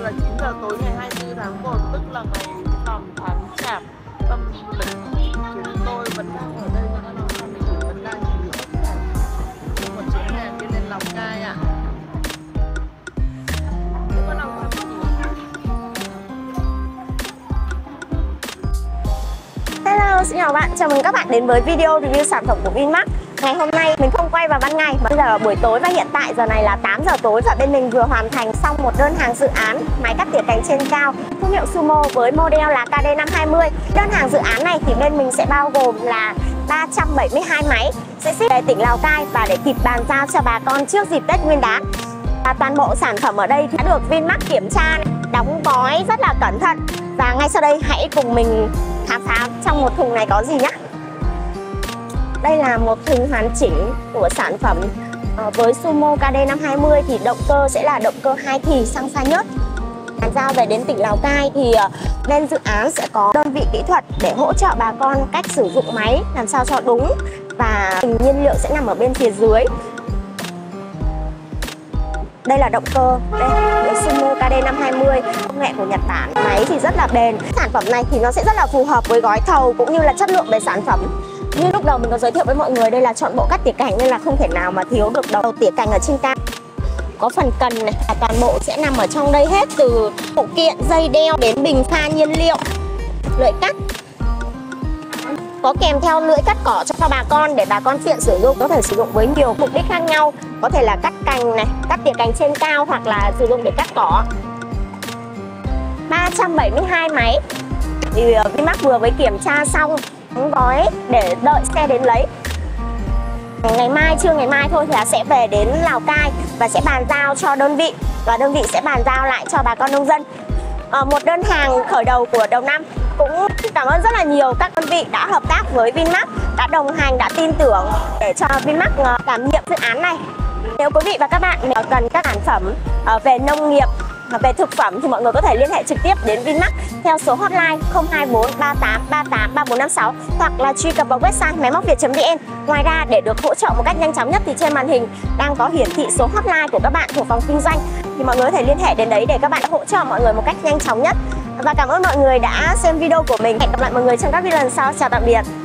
là 9 giờ tối ngày 24 tháng 1, tức là ngày rằm tháng Chạp âm lịch. Chúng tôi vẫn đang ở đây và đang làm mình vẫn đang nghỉ dưỡng một chuyến hàng đi lên Lào Cai ạ. Có nào không? Hello, xin chào bạn, chào mừng các bạn đến với video review sản phẩm của Vinmart. Ngày hôm nay mình không quay vào ban ngày mà bây giờ là buổi tối và hiện tại giờ này là 8 giờ tối và bên mình vừa hoàn thành xong một đơn hàng dự án máy cắt tỉa cành trên cao thương hiệu Sumo với model là KD520. Đơn hàng dự án này thì bên mình sẽ bao gồm là 372 máy sẽ ship về tỉnh Lào Cai và để kịp bàn giao cho bà con trước dịp Tết Nguyên đán. Và toàn bộ sản phẩm ở đây đã được Vinmart kiểm tra, đóng gói rất là cẩn thận. Và ngay sau đây hãy cùng mình khám phá trong một thùng này có gì nhé. Đây là một thùng hoàn chỉnh của sản phẩm. Với Sumo KD520 thì động cơ sẽ là động cơ 2 thì xăng pha nhớt. Bàn giao về đến tỉnh Lào Cai thì bên dự án sẽ có đơn vị kỹ thuật để hỗ trợ bà con cách sử dụng máy làm sao cho đúng, và bình nhiên liệu sẽ nằm ở bên phía dưới. Đây là động cơ, đây là Sumo KD520, công nghệ của Nhật Bản. Máy thì rất là bền. Sản phẩm này thì nó sẽ rất là phù hợp với gói thầu cũng như là chất lượng về sản phẩm. Như lúc đầu mình có giới thiệu với mọi người, đây là chọn bộ cắt tỉa cành nên là không thể nào mà thiếu được đầu tỉa cành ở trên cao. Có phần cần này, toàn bộ sẽ nằm ở trong đây hết, từ phụ kiện, dây đeo đến bình pha nhiên liệu, lưỡi cắt. Có kèm theo lưỡi cắt cỏ cho bà con để bà con tiện sử dụng, có thể sử dụng với nhiều mục đích khác nhau. Có thể là cắt cành này, cắt tỉa cành trên cao hoặc là sử dụng để cắt cỏ. 372 máy thì Vinmart vừa mới kiểm tra xong, đóng gói để đợi xe đến lấy. Ngày mai, trưa ngày mai thôi thì sẽ về đến Lào Cai và sẽ bàn giao cho đơn vị, và đơn vị sẽ bàn giao lại cho bà con nông dân. Một đơn hàng khởi đầu của đầu năm. Cũng cảm ơn rất là nhiều các đơn vị đã hợp tác với Vinmart, đã đồng hành, đã tin tưởng để cho Vinmart đảm nhiệm dự án này. Nếu quý vị và các bạn cần các sản phẩm về nông nghiệp, về thực phẩm thì mọi người có thể liên hệ trực tiếp đến Vinmart theo số hotline 024 38 38 3456 hoặc là truy cập vào website máy móc việt.vn. Ngoài ra, để được hỗ trợ một cách nhanh chóng nhất thì trên màn hình đang có hiển thị số hotline của các bạn thuộc phòng kinh doanh, thì mọi người có thể liên hệ đến đấy để các bạn hỗ trợ mọi người một cách nhanh chóng nhất. Và cảm ơn mọi người đã xem video của mình. Hẹn gặp lại mọi người trong các video lần sau. Chào tạm biệt.